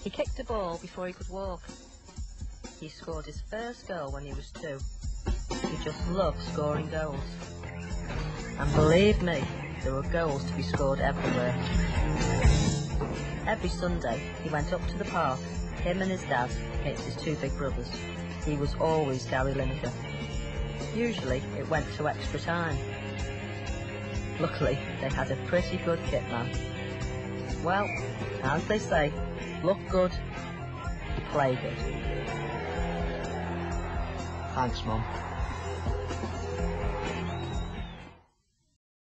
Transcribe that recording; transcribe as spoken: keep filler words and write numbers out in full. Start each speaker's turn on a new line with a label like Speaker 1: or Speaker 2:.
Speaker 1: He kicked a ball before he could walk. He scored his first goal when he was two. He just loved scoring goals. And believe me, there were goals to be scored everywhere. Every Sunday, he went up to the park, him and his dad, against his two big brothers. He was always Gary Lineker. Usually, it went to extra time. Luckily, they had a pretty good kit man. Well, as they say, look good, play good.
Speaker 2: Thanks, Mum.